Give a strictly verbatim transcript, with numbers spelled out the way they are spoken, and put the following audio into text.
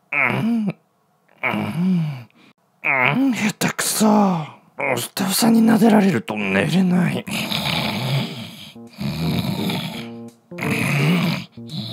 うんうんうん、下手くそ。スタッフさんに撫でられると寝れない。